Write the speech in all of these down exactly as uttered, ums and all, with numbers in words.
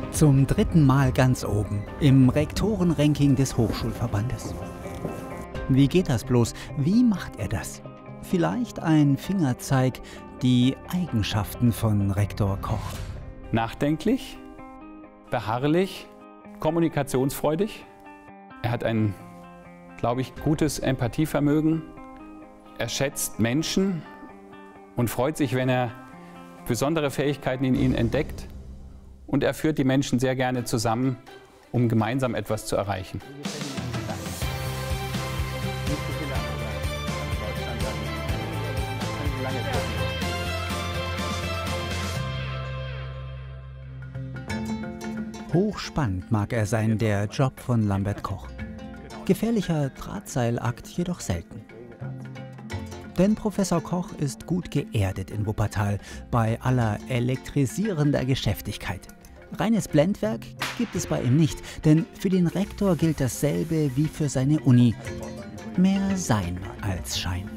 Zum dritten Mal ganz oben im Rektorenranking des Hochschulverbandes. Wie geht das bloß? Wie macht er das? Vielleicht ein Fingerzeig, die Eigenschaften von Rektor Koch. Nachdenklich, beharrlich, kommunikationsfreudig. Er hat ein, glaube ich, gutes Empathievermögen. Er schätzt Menschen und freut sich, wenn er besondere Fähigkeiten in ihnen entdeckt. Und er führt die Menschen sehr gerne zusammen, um gemeinsam etwas zu erreichen. Hochspannend mag er sein, der Job von Lambert Koch. Gefährlicher Drahtseilakt jedoch selten. Denn Professor Koch ist gut geerdet in Wuppertal, bei aller elektrisierender Geschäftigkeit. Reines Blendwerk gibt es bei ihm nicht, denn für den Rektor gilt dasselbe wie für seine Uni. Mehr Sein als Schein.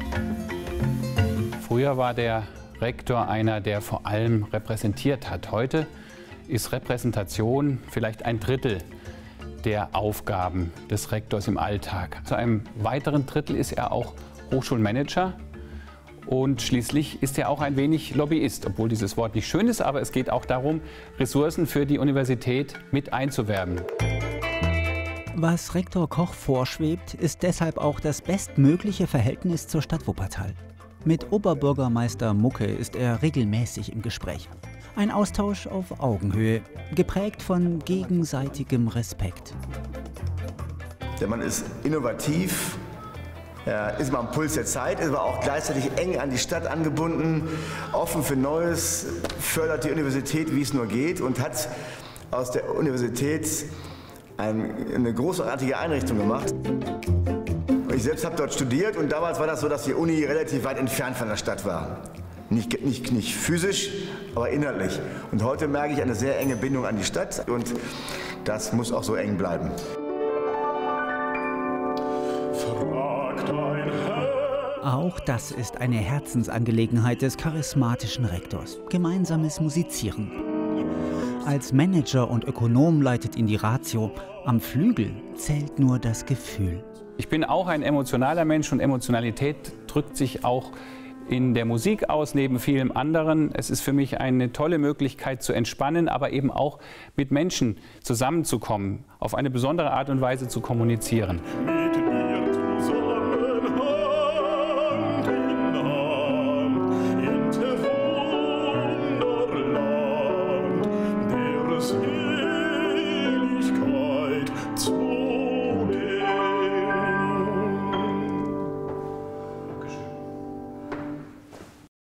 Früher war der Rektor einer, der vor allem repräsentiert hat. Heute ist Repräsentation vielleicht ein Drittel der Aufgaben des Rektors im Alltag. Zu einem weiteren Drittel ist er auch Hochschulmanager und schließlich ist er auch ein wenig Lobbyist, obwohl dieses Wort nicht schön ist, aber es geht auch darum, Ressourcen für die Universität mit einzuwerben. Was Rektor Koch vorschwebt, ist deshalb auch das bestmögliche Verhältnis zur Stadt Wuppertal. Mit Oberbürgermeister Mucke ist er regelmäßig im Gespräch. Ein Austausch auf Augenhöhe, geprägt von gegenseitigem Respekt. Der Mann ist innovativ, er ist mal am Puls der Zeit, ist aber auch gleichzeitig eng an die Stadt angebunden, offen für Neues, fördert die Universität, wie es nur geht, und hat aus der Universität ein, eine großartige Einrichtung gemacht. Ich selbst habe dort studiert und damals war das so, dass die Uni relativ weit entfernt von der Stadt war. Nicht, nicht, nicht physisch, aber inhaltlich. Und heute merke ich eine sehr enge Bindung an die Stadt und das muss auch so eng bleiben. Auch das ist eine Herzensangelegenheit des charismatischen Rektors. Gemeinsames Musizieren. Als Manager und Ökonom leitet ihn die Ratio. Am Flügel zählt nur das Gefühl. Ich bin auch ein emotionaler Mensch und Emotionalität drückt sich auch in der Musik aus, neben vielem anderen. Es ist für mich eine tolle Möglichkeit zu entspannen, aber eben auch mit Menschen zusammenzukommen, auf eine besondere Art und Weise zu kommunizieren.